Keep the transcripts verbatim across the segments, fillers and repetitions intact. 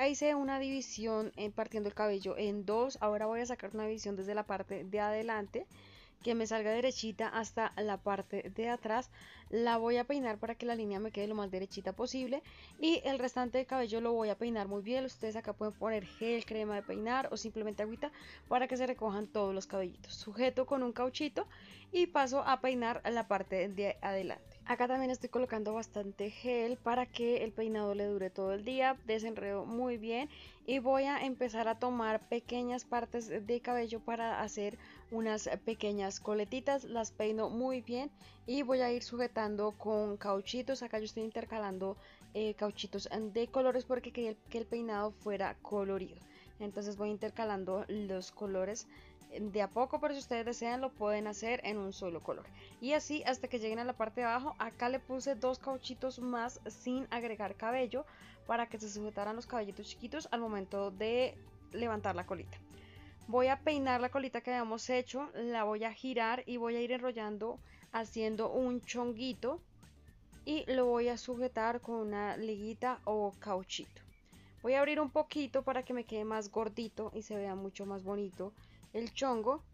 Ya hice una división eh, partiendo el cabello en dos. Ahora voy a sacar una división desde la parte de adelante que me salga derechita hasta la parte de atrás. La voy a peinar para que la línea me quede lo más derechita posible y el restante de cabello lo voy a peinar muy bien. Ustedes acá pueden poner gel, crema de peinar o simplemente agüita para que se recojan todos los cabellitos. Sujeto con un cauchito y paso a peinar la parte de adelante. Acá también estoy colocando bastante gel para que el peinado le dure todo el día, desenredo muy bien y voy a empezar a tomar pequeñas partes de cabello para hacer unas pequeñas coletitas. Las peino muy bien y voy a ir sujetando con cauchitos. Acá yo estoy intercalando eh, cauchitos de colores porque quería que el peinado fuera colorido. Entonces voy intercalando los colores de a poco, pero si ustedes desean lo pueden hacer en un solo color y así hasta que lleguen a la parte de abajo. Acá le puse dos cauchitos más sin agregar cabello para que se sujetaran los cabellitos chiquitos al momento de levantar la colita. Voy a peinar la colita que habíamos hecho, la voy a girar y voy a ir enrollando haciendo un chonguito y lo voy a sujetar con una liguita o cauchito. Voy a abrir un poquito para que me quede más gordito y se vea mucho más bonito el chongo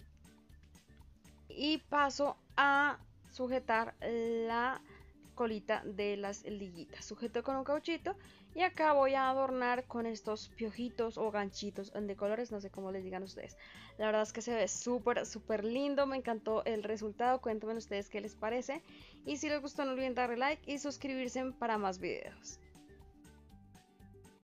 y paso a sujetar la colita de las liguitas. Sujeto con un cauchito y acá voy a adornar con estos piojitos o ganchitos de colores, no sé cómo les digan ustedes. La verdad es que se ve súper súper lindo, me encantó el resultado. Cuéntenme ustedes qué les parece y si les gustó no olviden darle like y suscribirse para más videos.